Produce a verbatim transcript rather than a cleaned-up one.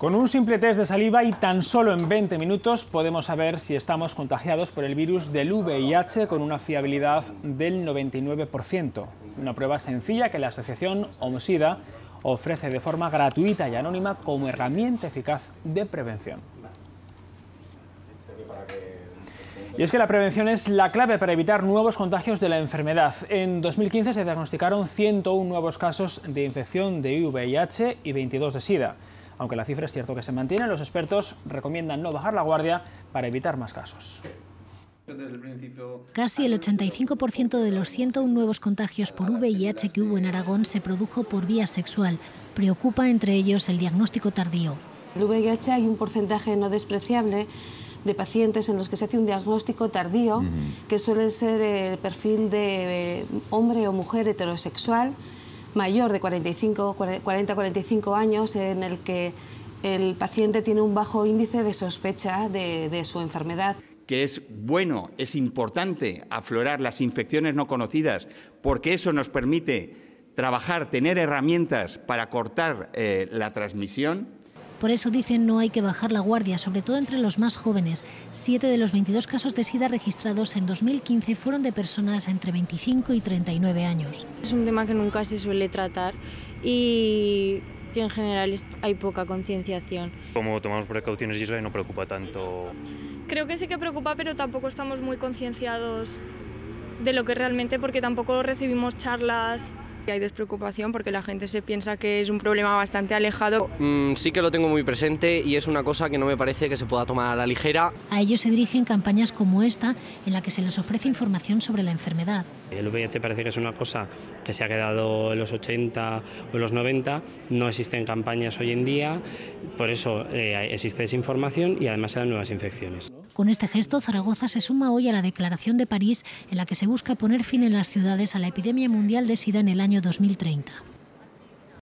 Con un simple test de saliva y tan solo en veinte minutos podemos saber si estamos contagiados por el virus del V I H con una fiabilidad del noventa y nueve por ciento. Una prueba sencilla que la asociación Homosida ofrece de forma gratuita y anónima como herramienta eficaz de prevención. Y es que la prevención es la clave para evitar nuevos contagios de la enfermedad. En dos mil quince se diagnosticaron ciento uno nuevos casos de infección de V I H y veintidós de SIDA. Aunque la cifra es cierto que se mantiene, los expertos recomiendan no bajar la guardia para evitar más casos. Casi el ochenta y cinco por ciento de los ciento uno nuevos contagios por V I H que hubo en Aragón se produjo por vía sexual. Preocupa entre ellos el diagnóstico tardío. En el V I H hay un porcentaje no despreciable de pacientes en los que se hace un diagnóstico tardío, uh-huh. que suele ser el perfil de hombre o mujer heterosexual, mayor de cuarenta a cuarenta y cinco años, en el que el paciente tiene un bajo índice de sospecha de, de su enfermedad. Que es bueno, es importante aflorar las infecciones no conocidas, porque eso nos permite trabajar, tener herramientas para cortar eh, la transmisión. Por eso dicen no hay que bajar la guardia, sobre todo entre los más jóvenes. Siete de los veintidós casos de SIDA registrados en dos mil quince fueron de personas entre veinticinco y treinta y nueve años. Es un tema que nunca se suele tratar y en general hay poca concienciación. Como tomamos precauciones y eso no preocupa tanto. Creo que sí que preocupa, pero tampoco estamos muy concienciados de lo que realmente, porque tampoco recibimos charlas. Hay despreocupación porque la gente se piensa que es un problema bastante alejado. Mm, sí que lo tengo muy presente y es una cosa que no me parece que se pueda tomar a la ligera. A ellos se dirigen campañas como esta, en la que se les ofrece información sobre la enfermedad. El V I H parece que es una cosa que se ha quedado en los ochenta o en los noventa, no existen campañas hoy en día, por eso eh, existe desinformación y además se dan nuevas infecciones. Con este gesto, Zaragoza se suma hoy a la Declaración de París, en la que se busca poner fin en las ciudades a la epidemia mundial de SIDA en el año dos mil treinta.